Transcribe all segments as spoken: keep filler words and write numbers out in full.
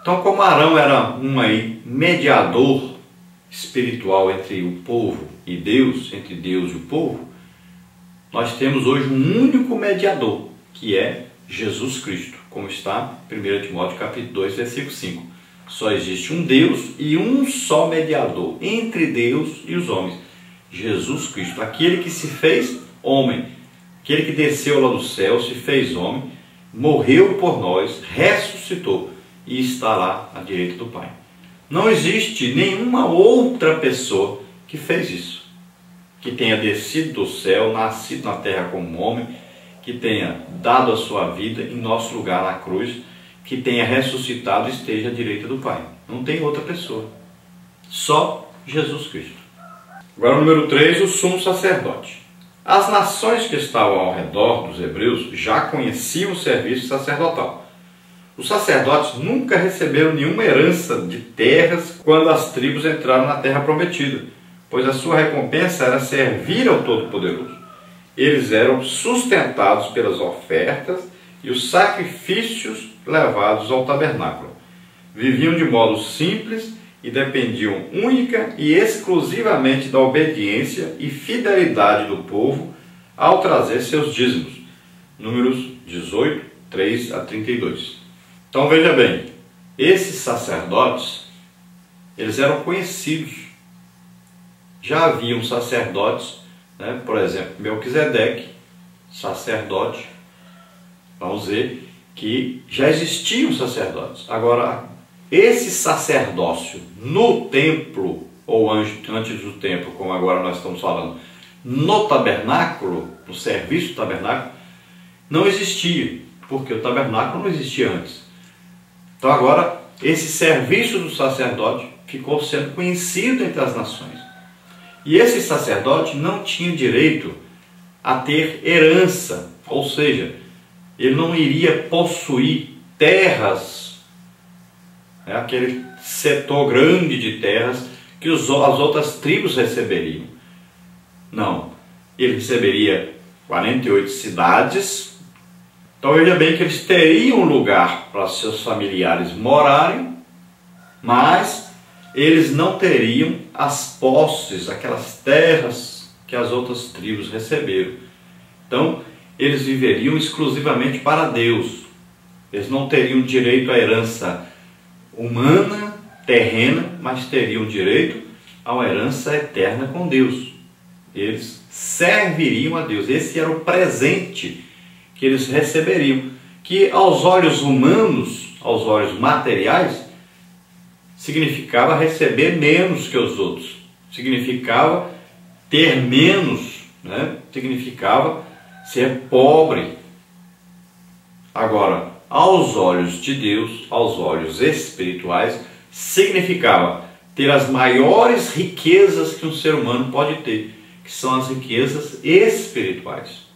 Então, como Arão era um aí mediador espiritual entre o povo e Deus, entre Deus e o povo, nós temos hoje um único mediador, que é Jesus Cristo, como está em primeiro Timóteo capítulo dois, versículo cinco. Só existe um Deus e um só mediador entre Deus e os homens, Jesus Cristo, aquele que se fez homem, aquele que desceu lá do céu, se fez homem, morreu por nós, ressuscitou e está lá à direita do Pai. Não existe nenhuma outra pessoa que fez isso, que tenha descido do céu, nascido na terra como homem, que tenha dado a sua vida em nosso lugar na cruz, que tenha ressuscitado e esteja à direita do Pai. Não tem outra pessoa, só Jesus Cristo. Agora, número três, o sumo sacerdote. As nações que estavam ao redor dos hebreus já conheciam o serviço sacerdotal. Os sacerdotes nunca receberam nenhuma herança de terras quando as tribos entraram na terra prometida, pois a sua recompensa era servir ao Todo-Poderoso. Eles eram sustentados pelas ofertas e os sacrifícios levados ao tabernáculo. Viviam de modo simples e dependiam única e exclusivamente da obediência e fidelidade do povo ao trazer seus dízimos. Números dezoito, três a trinta e dois. Então veja bem, esses sacerdotes, eles eram conhecidos. Já haviam sacerdotes, né? Por exemplo, Melquisedeque, sacerdote, vamos ver que já existiam sacerdotes. Agora, esse sacerdócio no templo, ou antes do templo, como agora nós estamos falando, no tabernáculo, no serviço do tabernáculo, não existia, porque o tabernáculo não existia antes. Então agora, esse serviço do sacerdote ficou sendo conhecido entre as nações. E esse sacerdote não tinha direito a ter herança, ou seja, ele não iria possuir terras, né, aquele setor grande de terras que os, as outras tribos receberiam. Não, ele receberia quarenta e oito cidades. Então veja bem que eles teriam lugar para seus familiares morarem, mas eles não teriam as posses, aquelas terras que as outras tribos receberam. Então, eles viveriam exclusivamente para Deus. Eles não teriam direito à herança humana, terrena, mas teriam direito a uma herança eterna com Deus. Eles serviriam a Deus. Esse era o presente que eles receberiam, que aos olhos humanos, aos olhos materiais, significava receber menos que os outros, significava ter menos, né? Significava ser pobre. Agora, aos olhos de Deus, aos olhos espirituais, significava ter as maiores riquezas que um ser humano pode ter, que são as riquezas espirituais.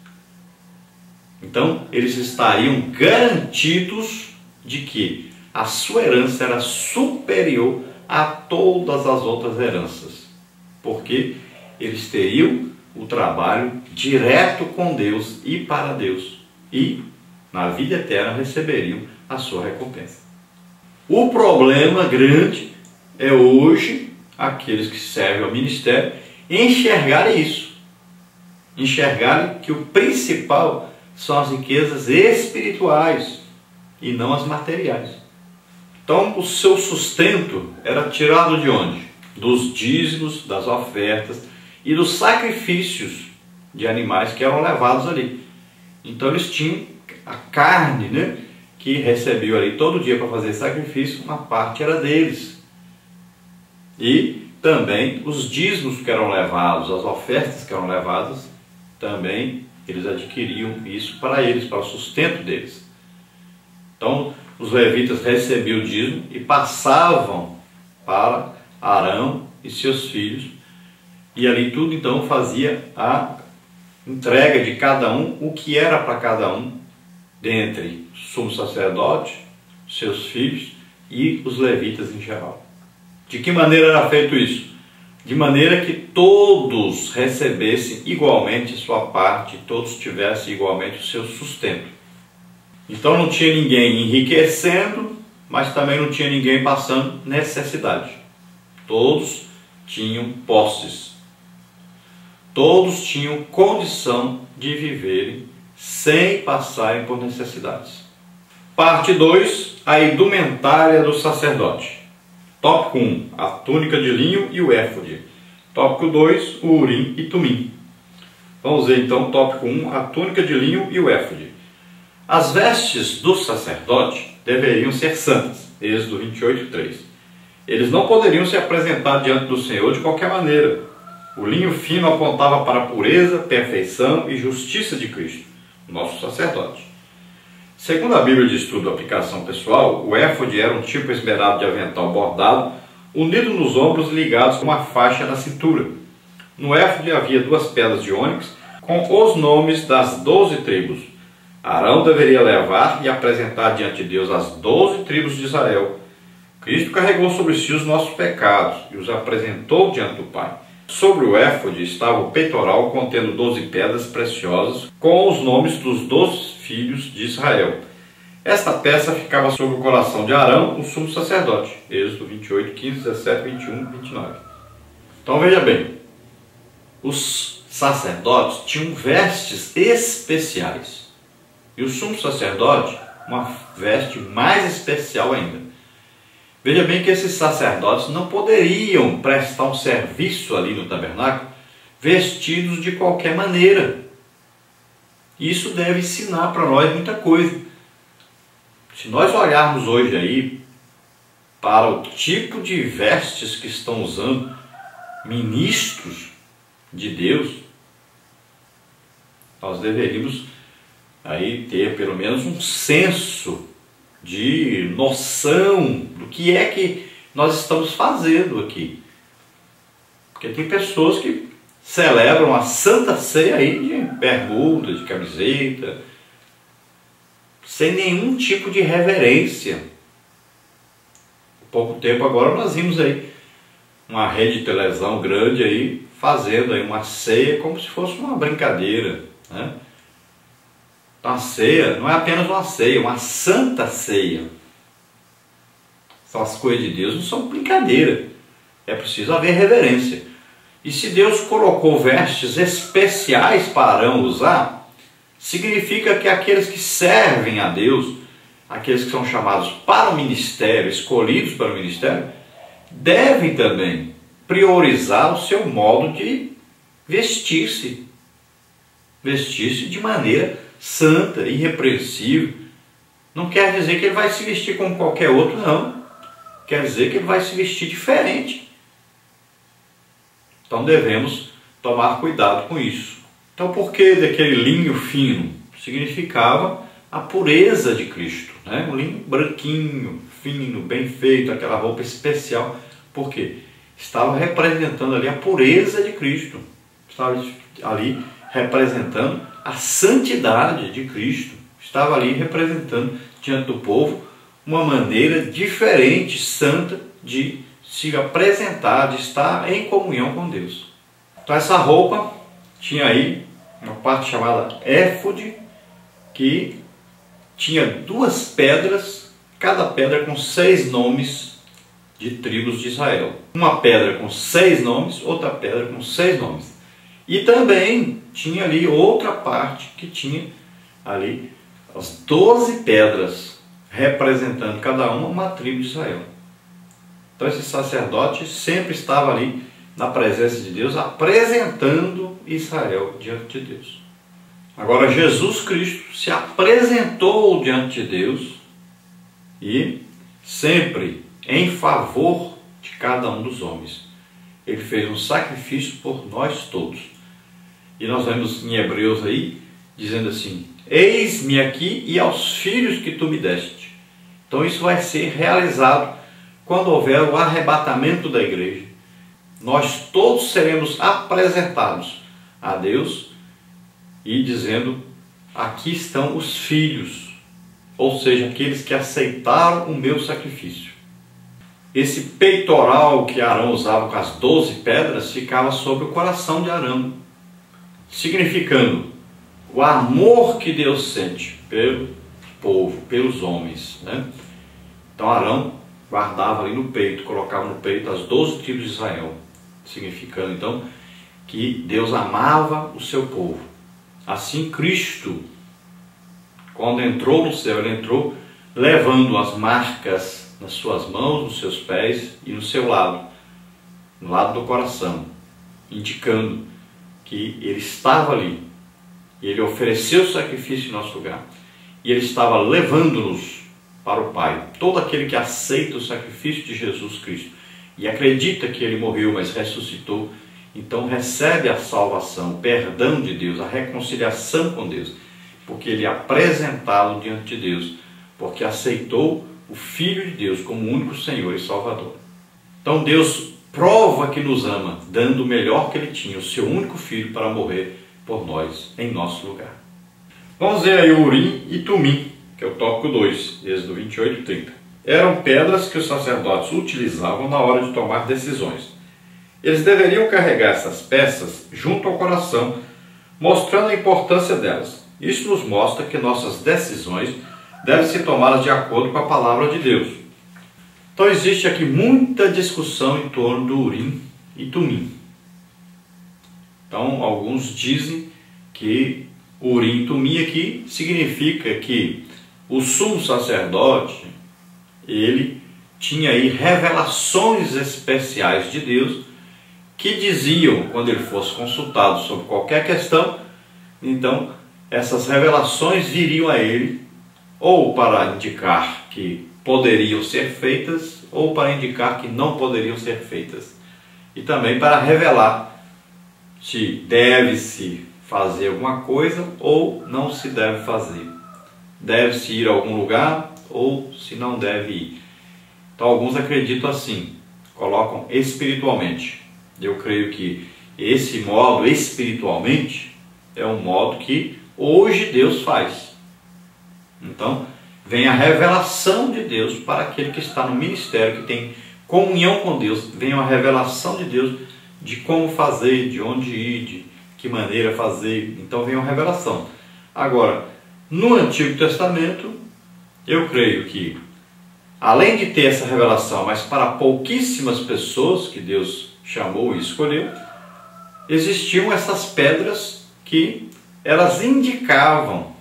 Então, eles estariam garantidos de que a sua herança era superior a todas as outras heranças, porque eles teriam o trabalho direto com Deus e para Deus, e na vida eterna receberiam a sua recompensa. O problema grande é hoje aqueles que servem ao ministério enxergarem isso, enxergarem que o principal são as riquezas espirituais e não as materiais. Então, o seu sustento era tirado de onde? Dos dízimos, das ofertas e dos sacrifícios de animais que eram levados ali. Então, eles tinham a carne, né, que recebiam ali todo dia para fazer sacrifício, uma parte era deles. E também os dízimos que eram levados, as ofertas que eram levadas, também eles adquiriam isso para eles, para o sustento deles. Então, os levitas recebiam o dízimo e passavam para Arão e seus filhos, e ali tudo então fazia a entrega de cada um, o que era para cada um, dentre o sumo sacerdote, seus filhos e os levitas em geral. De que maneira era feito isso? De maneira que todos recebessem igualmente sua parte, todos tivessem igualmente o seu sustento. Então não tinha ninguém enriquecendo, mas também não tinha ninguém passando necessidade. Todos tinham posses. Todos tinham condição de viverem sem passarem por necessidades. Parte dois. A indumentária do sacerdote. Tópico um. A túnica de linho e o éfode. Tópico dois. O urim e tumim. Vamos ver então tópico um. A túnica de linho e o éfode. As vestes do sacerdote deveriam ser santas. Êxodo vinte e oito, três. Eles não poderiam se apresentar diante do Senhor de qualquer maneira. O linho fino apontava para a pureza, perfeição e justiça de Cristo, nosso sacerdote. Segundo a Bíblia de Estudo Aplicação Pessoal, o éfode era um tipo esmerado de avental bordado, unido nos ombros e ligados com uma faixa na cintura. No éfode havia duas pedras de ônix com os nomes das doze tribos. Arão deveria levar e apresentar diante de Deus as doze tribos de Israel. Cristo carregou sobre si os nossos pecados e os apresentou diante do Pai. Sobre o éfode estava o peitoral contendo doze pedras preciosas com os nomes dos doze filhos de Israel. Esta peça ficava sobre o coração de Arão, o sumo sacerdote. Êxodo vinte e oito, quinze, dezessete, vinte e um, vinte e nove. Então veja bem, os sacerdotes tinham vestes especiais. E o sumo sacerdote, uma veste mais especial ainda. Veja bem que esses sacerdotes não poderiam prestar um serviço ali no tabernáculo vestidos de qualquer maneira. Isso deve ensinar para nós muita coisa. Se nós olharmos hoje aí para o tipo de vestes que estão usando ministros de Deus, nós deveríamos aí ter pelo menos um senso de noção do que é que nós estamos fazendo aqui. Porque tem pessoas que celebram a Santa Ceia aí de bermuda, de camiseta, sem nenhum tipo de reverência. Há pouco tempo agora nós vimos aí uma rede de televisão grande aí fazendo aí uma ceia como se fosse uma brincadeira, né? A ceia não é apenas uma ceia, é uma santa ceia. As coisas de Deus não são brincadeira. É preciso haver reverência. E se Deus colocou vestes especiais para Arão usar, significa que aqueles que servem a Deus, aqueles que são chamados para o ministério, escolhidos para o ministério, devem também priorizar o seu modo de vestir-se. Vestir-se de maneira santa, irrepreensível. Não quer dizer que ele vai se vestir como qualquer outro, não. Quer dizer que ele vai se vestir diferente. Então devemos tomar cuidado com isso. Então por que daquele linho fino? Significava a pureza de Cristo, né? Um linho branquinho, fino, bem feito, aquela roupa especial. Por quê? Estava representando ali a pureza de Cristo. Estava ali representando a santidade de Cristo. Estava ali representando diante do povo uma maneira diferente, santa, de se apresentar, de estar em comunhão com Deus. Então essa roupa tinha aí uma parte chamada éfode, que tinha duas pedras, cada pedra com seis nomes de tribos de Israel. Uma pedra com seis nomes, outra pedra com seis nomes. E também tinha ali outra parte que tinha ali as doze pedras, representando cada uma uma tribo de Israel. Então esse sacerdote sempre estava ali na presença de Deus, apresentando Israel diante de Deus. Agora Jesus Cristo se apresentou diante de Deus e sempre em favor de cada um dos homens. Ele fez um sacrifício por nós todos. E nós vemos em Hebreus aí, dizendo assim: eis-me aqui e aos filhos que tu me deste. Então isso vai ser realizado quando houver o arrebatamento da igreja. Nós todos seremos apresentados a Deus e dizendo: aqui estão os filhos, ou seja, aqueles que aceitaram o meu sacrifício. Esse peitoral que Arão usava com as doze pedras ficava sobre o coração de Arão, significando o amor que Deus sente pelo povo, pelos homens, né? Então Arão guardava ali no peito, colocava no peito as doze tribos de Israel, significando então que Deus amava o seu povo. Assim Cristo, quando entrou no céu, ele entrou levando as marcas nas suas mãos, nos seus pés e no seu lado, no lado do coração, indicando que ele estava ali, e ele ofereceu o sacrifício em nosso lugar, e ele estava levando-nos para o Pai. Todo aquele que aceita o sacrifício de Jesus Cristo e acredita que ele morreu, mas ressuscitou, então recebe a salvação, o perdão de Deus, a reconciliação com Deus, porque ele é apresentado diante de Deus, porque aceitou o Filho de Deus como único Senhor e Salvador. Então Deus prova que nos ama, dando o melhor que ele tinha, o seu único Filho, para morrer por nós, em nosso lugar. Vamos ver aí o Urim e Tumim, que é o tópico dois, Êxodo vinte e oito e trinta. Eram pedras que os sacerdotes utilizavam na hora de tomar decisões. Eles deveriam carregar essas peças junto ao coração, mostrando a importância delas. Isso nos mostra que nossas decisões devem ser tomadas de acordo com a palavra de Deus. Então existe aqui muita discussão em torno do Urim e Tumim. Então alguns dizem que Urim e Tumim aqui significa que o sumo sacerdote, ele tinha aí revelações especiais de Deus que diziam, quando ele fosse consultado sobre qualquer questão, então essas revelações viriam a ele ou para indicar que poderiam ser feitas ou para indicar que não poderiam ser feitas. E também para revelar se deve-se fazer alguma coisa ou não se deve fazer. Deve-se ir a algum lugar ou se não deve ir. Então alguns acreditam assim, colocam espiritualmente. Eu creio que esse modo espiritualmente é um modo que hoje Deus faz. Então vem a revelação de Deus para aquele que está no ministério, que tem comunhão com Deus. Vem a revelação de Deus de como fazer, de onde ir, de que maneira fazer. Então vem uma revelação. Agora, no Antigo Testamento, eu creio que, além de ter essa revelação, mas para pouquíssimas pessoas que Deus chamou e escolheu, existiam essas pedras que elas indicavam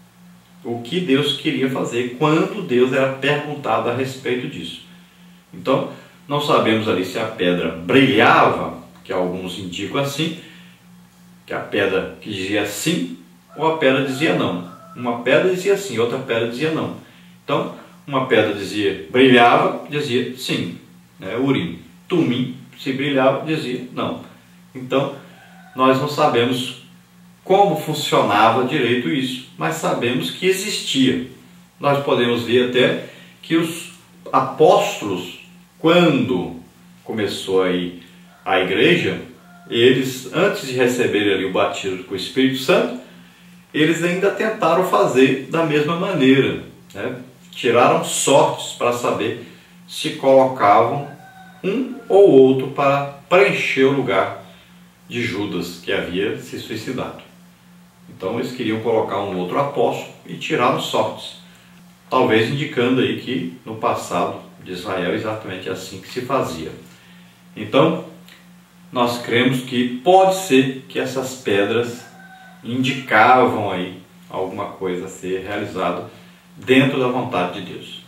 o que Deus queria fazer quando Deus era perguntado a respeito disso. Então, não sabemos ali se a pedra brilhava, que alguns indicam assim, que a pedra que dizia sim, ou a pedra dizia não. Uma pedra dizia sim, outra pedra dizia não. Então, uma pedra dizia, brilhava, dizia sim, né? Urim. Tumim, se brilhava, dizia não. Então, nós não sabemos como funcionava direito isso, mas sabemos que existia. Nós podemos ver até que os apóstolos, quando começou aí a igreja, eles, antes de receberem ali o batismo com o Espírito Santo, eles ainda tentaram fazer da mesma maneira, né? Tiraram sortes para saber se colocavam um ou outro para preencher o lugar de Judas, que havia se suicidado. Então eles queriam colocar um outro apóstolo e tiraram sortes, talvez indicando aí que no passado de Israel exatamente assim que se fazia. Então nós cremos que pode ser que essas pedras indicavam aí alguma coisa a ser realizada dentro da vontade de Deus.